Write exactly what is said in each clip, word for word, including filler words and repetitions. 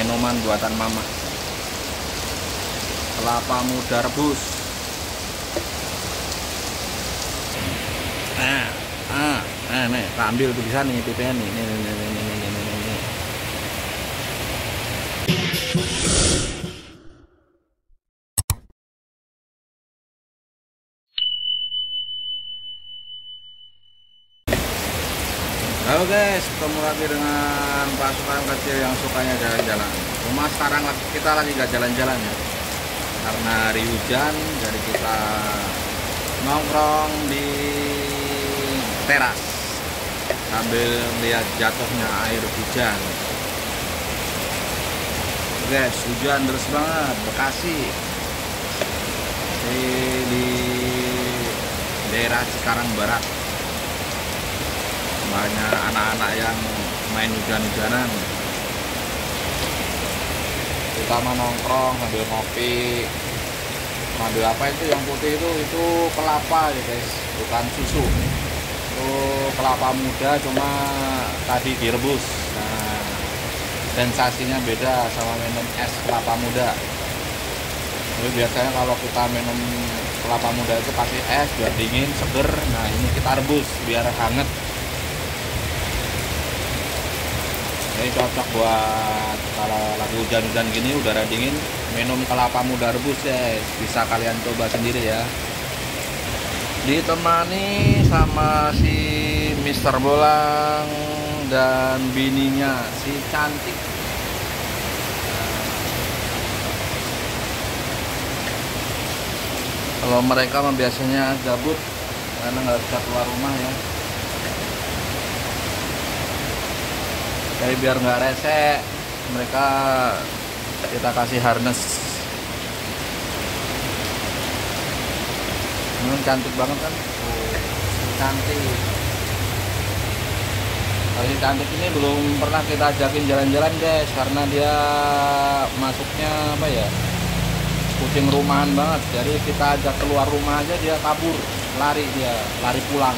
Minuman buatan mama. Kelapa muda rebus. Nah, ah, nah, nih, tak ambil tuh bisa nih pipenya nih, nih, nih, nih, nih, nih, nih, nih, nih. Halo guys, ketemu lagi dengan pasukan kecil yang sukanya jalan-jalan. Cuma sekarang kita lagi gak jalan-jalan ya, karena hari hujan, jadi kita nongkrong di teras sambil lihat jatuhnya air hujan. Guys, hujan deras banget, Bekasi di, di daerah Cikarang Barat. Banyak anak-anak yang main hujan-hujanan. Kita mau nongkrong sambil ngopi. Sambil apa itu yang putih itu itu kelapa ya guys, bukan susu. Itu kelapa muda cuma tadi direbus. Nah, sensasinya beda sama minum es kelapa muda. Jadi biasanya kalau kita minum kelapa muda itu pasti es biar dingin, seger. Nah, ini kita rebus biar hangat. Ini cocok buat kalau lagi hujan-hujan gini, udara dingin, minum kelapa muda rebus guys. Bisa kalian coba sendiri ya. Ditemani sama si Mister Bolang dan bininya si cantik. Kalau mereka mah biasanya gabut karena nggak bisa keluar rumah ya. Jadi biar nggak rese, mereka kita kasih harness. Ini cantik banget kan? Oh, cantik. Kalau cantik ini belum pernah kita ajakin jalan-jalan guys, karena dia masuknya apa ya? Kucing rumahan banget. Jadi kita ajak keluar rumah aja dia kabur, lari dia, lari pulang.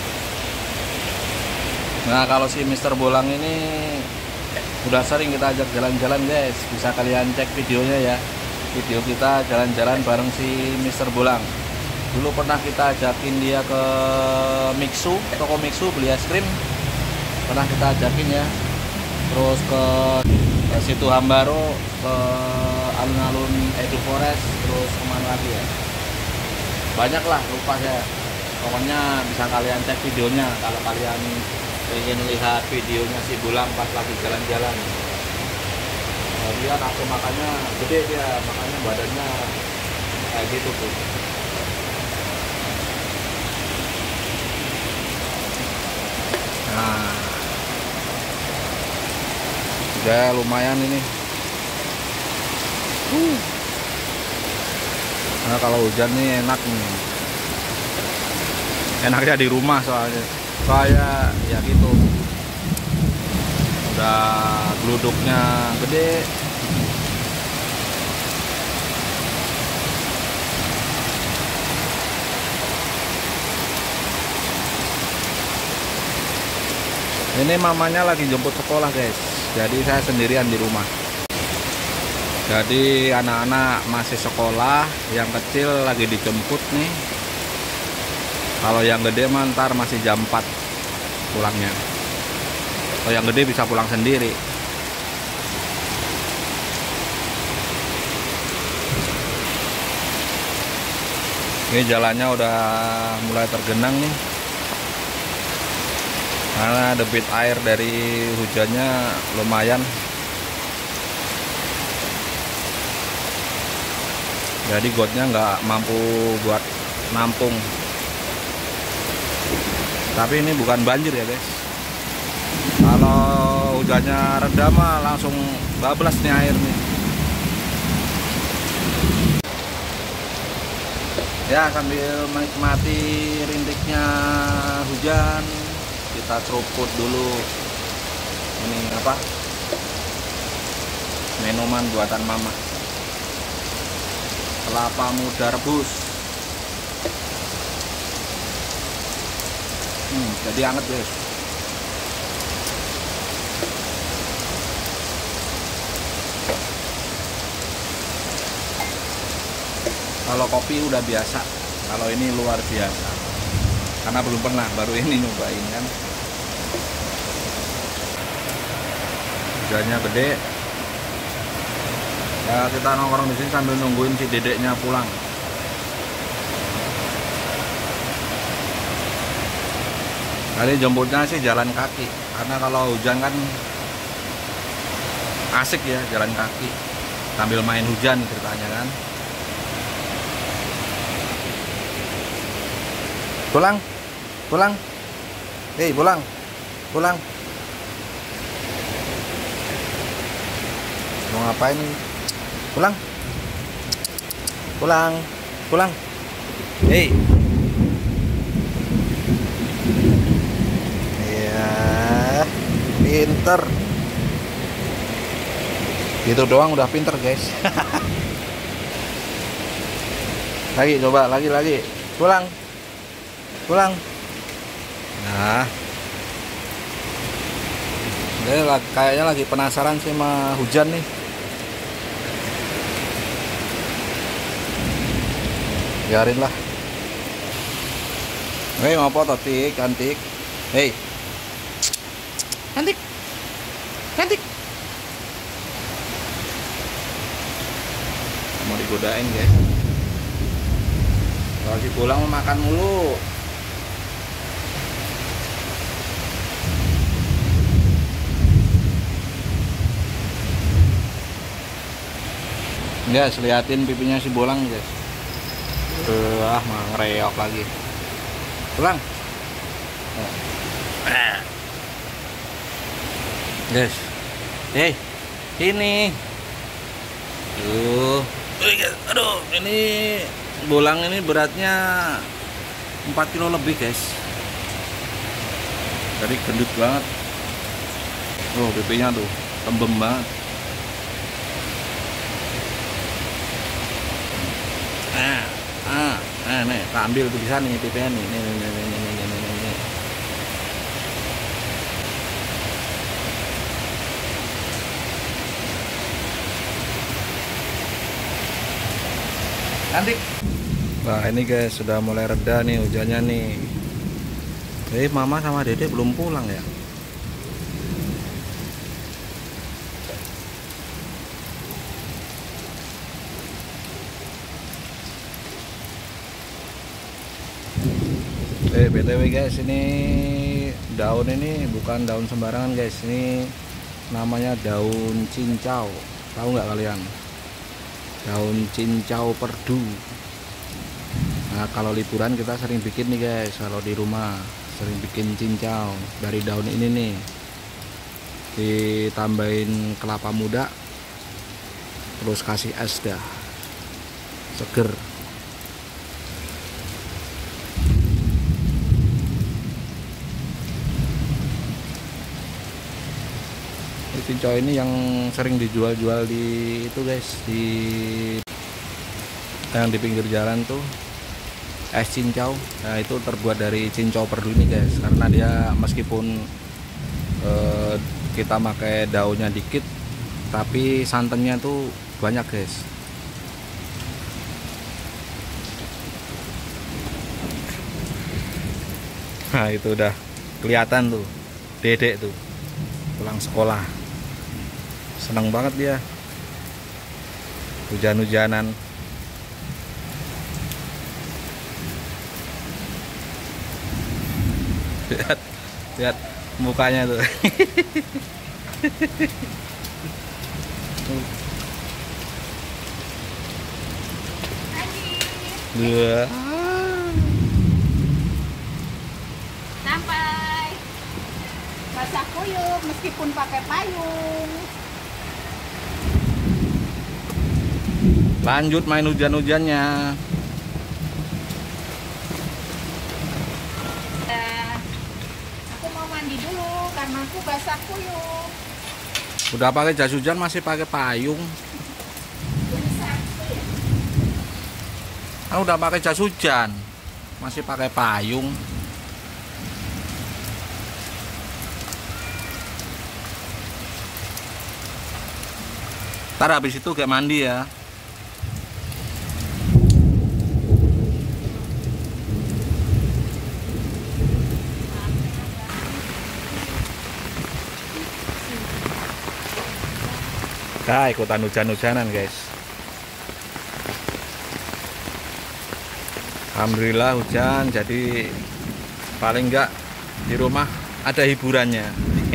Nah, kalau si Mister Bolang ini udah sering kita ajak jalan-jalan guys, bisa kalian cek videonya ya. Video kita jalan-jalan bareng si Mister Bolang. Dulu pernah kita ajakin dia ke Mixu, toko Mixu beli es krim. Pernah kita ajakin ya. Terus ke, ke situ Hambaro, ke alun-alun Edu Forest, terus kemana lagi ya? Banyak lah, lupa ya. Pokoknya bisa kalian cek videonya kalau kalian ingin lihat videonya si Bolang pas lagi jalan-jalan. Nah, dia nafsu makannya gede, dia makanya badannya kayak gitu tuh. Nah, udah lumayan ini. Uh. Nah, kalau hujan nih enak nih. Enaknya di rumah soalnya. Soalnya ya gitu. Udah geluduknya gede. Ini mamanya lagi jemput sekolah guys. Jadi saya sendirian di rumah. Jadi anak-anak masih sekolah, yang kecil lagi dijemput nih. Kalau yang gede mah ntar masih jam empat pulangnya. Kalau yang gede bisa pulang sendiri. Ini jalannya udah mulai tergenang nih. Karena debit air dari hujannya lumayan. Jadi gotnya nggak mampu buat nampung. Tapi ini bukan banjir ya guys. Kalau hujannya reda mah langsung bablas nih air nih. Ya, sambil menikmati rintiknya hujan, kita seruput dulu ini apa? Minuman buatan mama. Kelapa muda rebus. Hmm, jadi anget guys. Kalau kopi udah biasa, kalau ini luar biasa. Karena belum pernah, baru ini nyobain kan. Hujannya gede. Ya kita nongkrong di sini sambil nungguin si dedeknya pulang. Kali jemputnya sih jalan kaki, karena kalau hujan kan asik ya jalan kaki sambil main hujan ceritanya kan. Pulang, pulang, hei pulang, pulang. Mau ngapain? Pulang, pulang, pulang. Hei. Pinter gitu doang udah pinter guys. Lagi coba lagi lagi pulang pulang. Nah dia kayaknya lagi penasaran sih sama hujan nih. Biarin lah. Hei mau foto tik cantik. Hei cantik cantik, mau digodain guys. Kalau si pulang mau makan mulu. Guys liatin pipinya si bolang guys. Wah mah ngereok lagi. Pulang guys, hey, ini, tuh, aduh, ini bolang ini beratnya empat kilo lebih guys, jadi gendut banget, oh pipinya tuh, tembem banget, ah, ah, nah, nih, kita ambil tuh bisa nih pipinya nih, nih, nih, nih, nih, nih, nih, nih, nih. Cantik. Nah ini guys sudah mulai reda nih hujannya nih. Eh mama sama dede belum pulang ya. Eh B T W guys, ini daun ini bukan daun sembarangan guys. Ini namanya daun cincau. Tahu nggak kalian? Daun cincau perdu. Nah kalau liburan kita sering bikin nih guys, kalau di rumah sering bikin cincau dari daun ini nih, ditambahin kelapa muda terus kasih es dah, seger. Cincau ini yang sering dijual-jual di itu guys, di yang di pinggir jalan tuh es cincau. Nah itu terbuat dari cincau perdu ini guys, karena dia meskipun eh, kita pakai daunnya dikit tapi santannya tuh banyak guys. Nah itu udah kelihatan tuh dedek tuh pulang sekolah. Seneng banget dia hujan-hujanan. Lihat, lihat mukanya tuh. Dua. Sampai basah kuyup meskipun pakai payung. Lanjut main hujan-hujannya. Nah, aku mau mandi dulu karena aku basah kuyup. Udah pakai jas hujan masih pakai payung. Ah, udah pakai jas hujan masih pakai payung. Ntar habis itu kayak mandi ya. Nah, ikutan hujan-hujanan guys. Alhamdulillah hujan, jadi paling enggak di rumah ada hiburannya.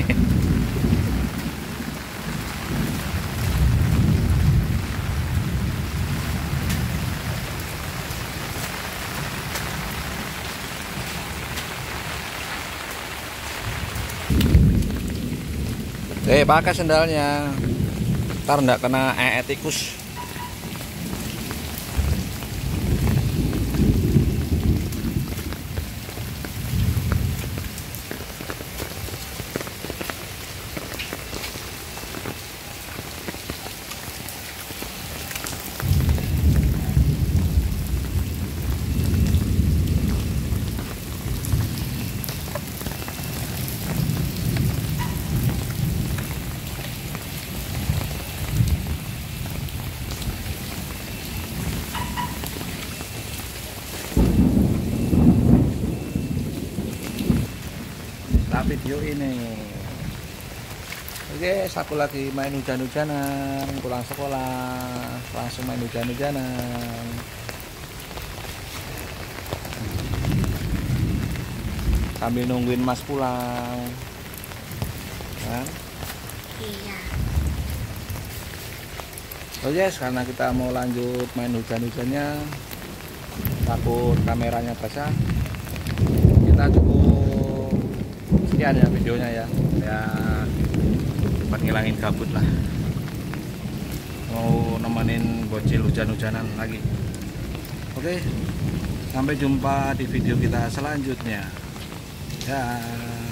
Eh, pakai sendalnya, ntar ndak kena ee tikus. Video ini. Oke, aku lagi main hujan-hujanan, pulang sekolah langsung main hujan-hujanan. Sambil nungguin Mas pulang. Kan? Iya. Oh yes, karena kita mau lanjut main hujan-hujannya, takut kameranya basah, kita cukup sekian ya videonya ya, ya buat ngilangin gabut lah, mau nemenin bocil hujan-hujanan lagi. Oke, sampai jumpa di video kita selanjutnya ya.